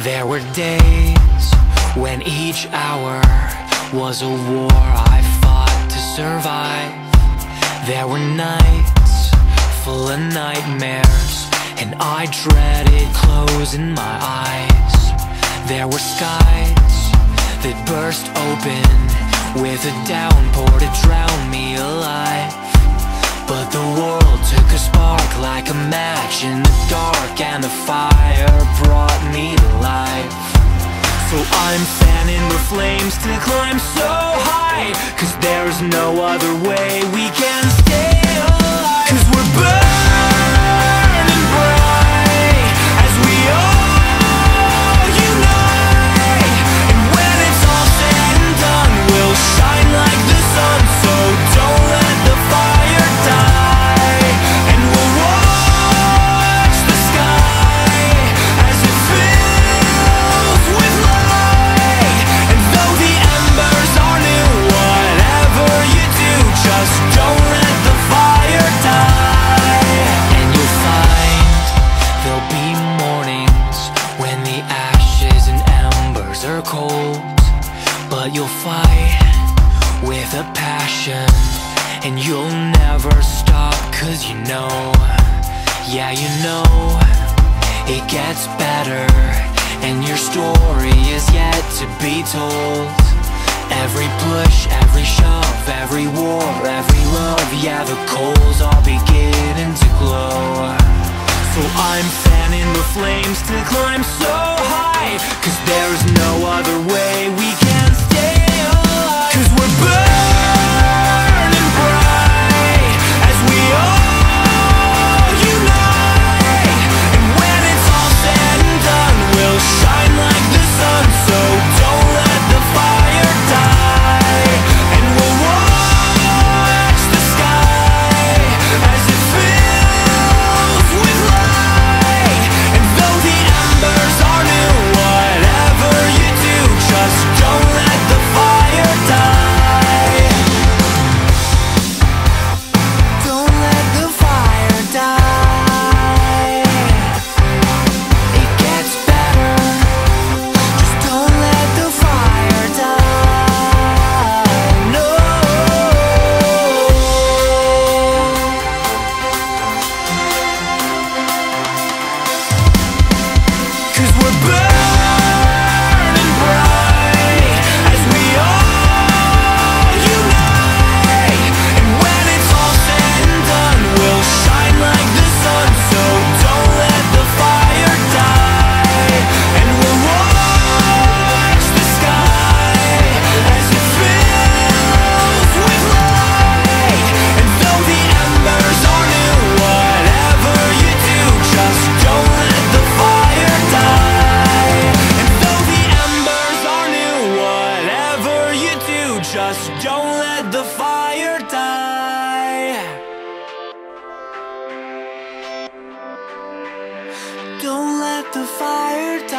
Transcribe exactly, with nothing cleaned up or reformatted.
There were days when each hour was a war I fought to survive. There were nights full of nightmares, and I dreaded closing my eyes. There were skies that burst open with a downpour to drown me alive. But the world took a spark like a match in the dark, and the fire brought me to life. So I'm fanning the flames to climb so high, 'cause there's no other way we can stay alive. 'Cause we're burning bright as we all unite, and when it's all said and done, we'll shine like the sun. So don't let the fire die, and we'll watch the sky as it fills with light. And though the embers are new, whatever you do, just don't let the fire die. And you'll find there'll be mornings when the ashes and embers are cold, but you'll fight with a passion, and you'll never stop, 'cause you know, yeah you know, it gets better, and your story is yet to be told. Every push, every shove, every war, every love, yeah the coals are beginning to glow. So I'm fanning the flames to climb so high, 'cause there's no other way we can stay alive. 'Cause we're burning bright as we all unite, and when it's all said and done, we'll shine like the sun. So don't let the fire die, and we'll watch the sky as it fills with light. And though the embers are new, whatever you do, just don't let the fire die. Don't let the fire die. It gets better, just don't let the fire die. No. 'Cause we're burning bright as we all unite, and when it's all said and done, we'll shine like the sun. So don't let the fire die, and we'll watch the sky as it fills with light. And though the embers are new, whatever you do, just don't let the fire die. And though the embers are new, whatever you do, just don't let the fire die. Don't let the fire die.